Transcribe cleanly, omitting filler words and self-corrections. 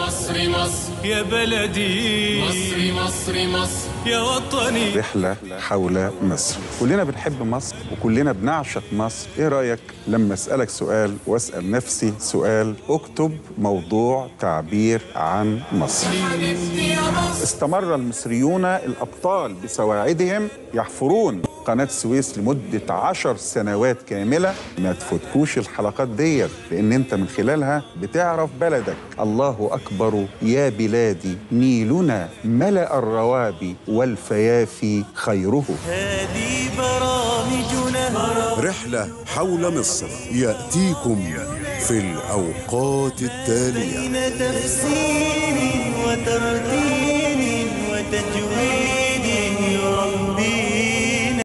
مصر مصر يا بلدي، مصر مصر مصر يا وطني. رحلة حول مصر. كلنا بنحب مصر وكلنا بنعشق مصر. ايه رأيك لما اسألك سؤال واسأل نفسي سؤال؟ اكتب موضوع تعبير عن مصر. استمر المصريون الأبطال بسواعدهم يحفرون قناة السويس لمدة 10 سنوات كاملة. ما تفوتكوش الحلقات ديت، لأن أنت من خلالها بتعرف بلدك. الله أكبر يا بلادي، نيلنا ملأ الروابي والفيافي خيره. هذه برامجنا. رحلة حول مصر يأتيكم في الأوقات التالية. بين تفسير وترتيب